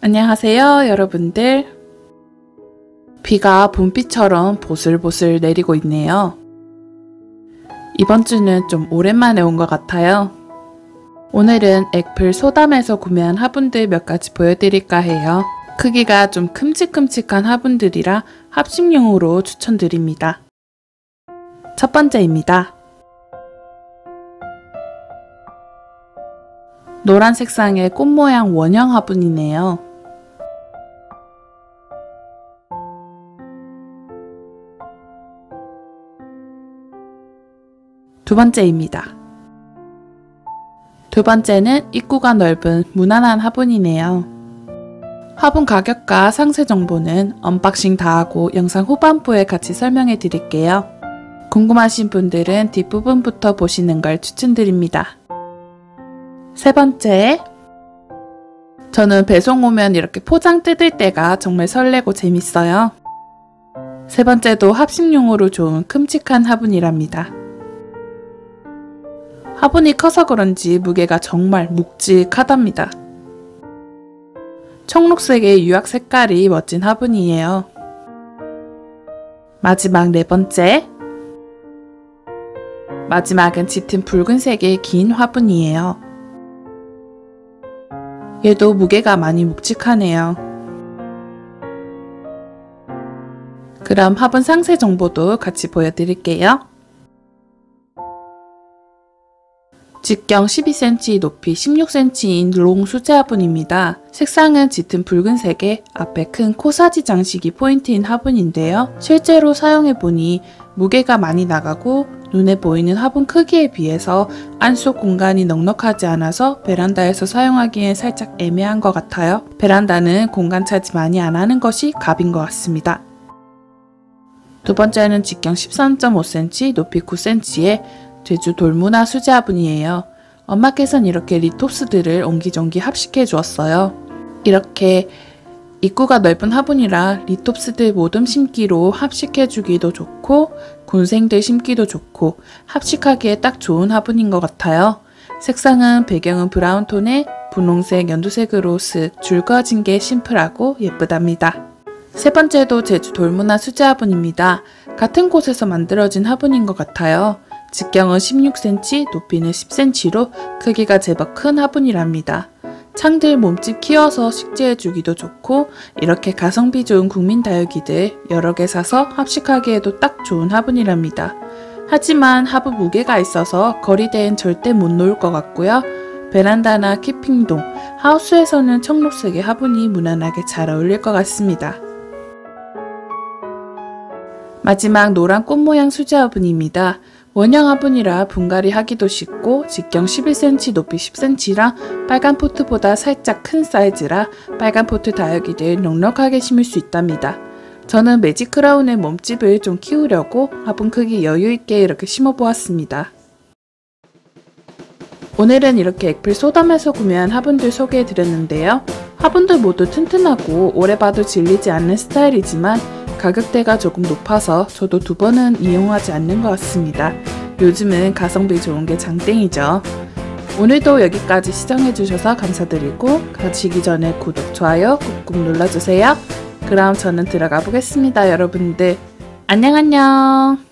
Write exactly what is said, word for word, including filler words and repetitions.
안녕하세요, 여러분들. 비가 봄비처럼 보슬보슬 내리고 있네요. 이번 주는 좀 오랜만에 온 것 같아요. 오늘은 액플 소담에서 구매한 화분들 몇 가지 보여드릴까 해요. 크기가 좀 큼직큼직한 화분들이라 합식용으로 추천드립니다. 첫 번째입니다. 노란 색상의 꽃 모양 원형 화분이네요. 두 번째입니다. 두 번째는 입구가 넓은 무난한 화분이네요. 화분 가격과 상세 정보는 언박싱 다 하고 영상 후반부에 같이 설명해 드릴게요. 궁금하신 분들은 뒷부분부터 보시는 걸 추천드립니다. 세 번째, 저는 배송 오면 이렇게 포장 뜯을 때가 정말 설레고 재밌어요. 세 번째도 합식용으로 좋은 큼직한 화분이랍니다. 화분이 커서 그런지 무게가 정말 묵직하답니다. 청록색의 유약 색깔이 멋진 화분이에요. 마지막 네 번째, 마지막은 짙은 붉은색의 긴 화분이에요. 얘도 무게가 많이 묵직하네요. 그럼 화분 상세 정보도 같이 보여드릴게요. 직경 십이 센티미터, 높이 십육 센티미터인 롱 수제 화분입니다. 색상은 짙은 붉은색에 앞에 큰 코사지 장식이 포인트인 화분인데요. 실제로 사용해보니 무게가 많이 나가고 눈에 보이는 화분 크기에 비해서 안속 공간이 넉넉하지 않아서 베란다에서 사용하기엔 살짝 애매한 것 같아요. 베란다는 공간 차지 많이 안 하는 것이 갑인 것 같습니다. 두 번째는 직경 십삼 점 오 센티미터, 높이 구 센티미터의 제주 돌문화 수제 화분이에요. 엄마께서는 이렇게 리톱스들을 옹기종기 합식해 주었어요. 이렇게 입구가 넓은 화분이라 리톱스들 모듬 심기로 합식해 주기도 좋고 군생들 심기도 좋고 합식하기에 딱 좋은 화분인 것 같아요. 색상은 배경은 브라운톤에 분홍색, 연두색으로 쓱 줄 그어진 게 심플하고 예쁘답니다. 세 번째도 제주 돌문화 수제 화분입니다. 같은 곳에서 만들어진 화분인 것 같아요. 직경은 십육 센티미터, 높이는 십 센티미터로 크기가 제법 큰 화분이랍니다. 창들 몸집 키워서 식재해주기도 좋고 이렇게 가성비 좋은 국민 다육이들 여러 개 사서 합식하기에도 딱 좋은 화분이랍니다. 하지만 화분 무게가 있어서 거리대엔 절대 못 놓을 것 같고요. 베란다나 키핑동, 하우스에서는 청록색의 화분이 무난하게 잘 어울릴 것 같습니다. 마지막 노란 꽃 모양 수제 화분입니다. 원형 화분이라 분갈이 하기도 쉽고 직경 십일 센티미터, 높이 십 센티미터라 빨간 포트보다 살짝 큰 사이즈라 빨간 포트 다육이들 넉넉하게 심을 수 있답니다. 저는 매직 크라운의 몸집을 좀 키우려고 화분 크기 여유있게 이렇게 심어보았습니다. 오늘은 이렇게 액플 소담에서 구매한 화분들 소개해드렸는데요. 화분들 모두 튼튼하고 오래 봐도 질리지 않는 스타일이지만 가격대가 조금 높아서 저도 두 번은 이용하지 않는 것 같습니다. 요즘은 가성비 좋은 게 장땡이죠. 오늘도 여기까지 시청해주셔서 감사드리고 가시기 전에 구독, 좋아요 꾹꾹 눌러주세요. 그럼 저는 들어가 보겠습니다, 여러분들. 안녕 안녕.